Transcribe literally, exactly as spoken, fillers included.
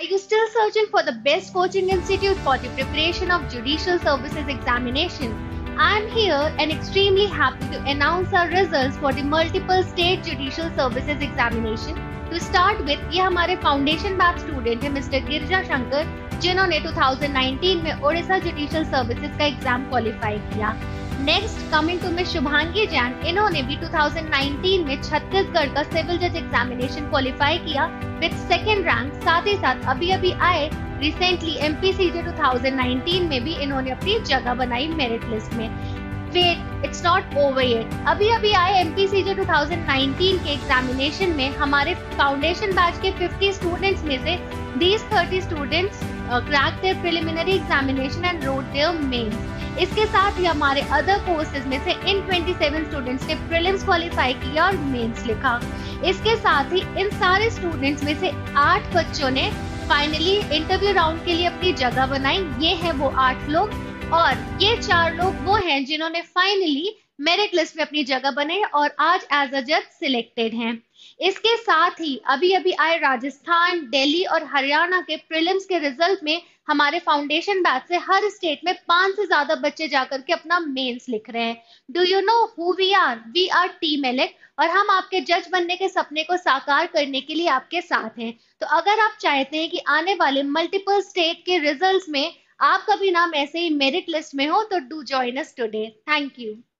you still searching for the best coaching institute for the preparation of judicial services examination? I'm here and extremely happy to announce our results for the multiple state judicial services examination. To start with, ये हमारे foundation batch student है mister Girija Shankar, जिन्होंने दो हज़ार उन्नीस में Odisha judicial services का exam qualify किया। Next coming to miss Shubhangi Jain, इन्होंने भी दो हज़ार उन्नीस में छत्तीसगढ़ का सिविल जज एग्जामिनेशन क्वालिफाई किया विद सेकंड रैंक। साथ ही साथ अभी अभी आए रिसेंटली एमपीसीजे दो हज़ार उन्नीस में भी इन्होंने अपनी जगह बनाई मेरिट लिस्ट में। Wait, it's not over yet. अभी अभी आए एमपीसीजे दो हज़ार उन्नीस के एग्जामिनेशन में हमारे फाउंडेशन बैच के पचास स्टूडेंट्स में से these thirty students crack their preliminary examination and wrote their mains. इसके साथ ही हमारे अदर कोर्सेज में से इन सत्ताईस स्टूडेंट्स ने प्रीलिम्स क्वालिफाई किया और मेंस लिखा। इसके साथ ही इन सारे स्टूडेंट्स में से आठ बच्चों ने फाइनली इंटरव्यू राउंड के लिए अपनी जगह बनाई। ये है वो आठ लोग, और ये चार लोग वो हैं जिन्होंने फाइनली मेरिट लिस्ट में अपनी जगह बनाई और आज एज अ जज सिलेक्टेड हैं। इसके साथ ही अभी अभी आए राजस्थान, दिल्ली और हरियाणा के प्रीलिम्स के रिजल्ट में हमारे फाउंडेशन बैच से हर स्टेट में पांच से ज्यादा बच्चे जाकर के अपना मेंस लिख रहे हैं। Do you know who we are? We are team Elect, और हम आपके जज बनने के सपने को साकार करने के लिए आपके साथ हैं। तो अगर आप चाहते हैं कि आने वाले मल्टीपल स्टेट के रिजल्ट्स में आपका भी नाम ऐसे ही मेरिट लिस्ट में हो, तो do join us today. Thank you.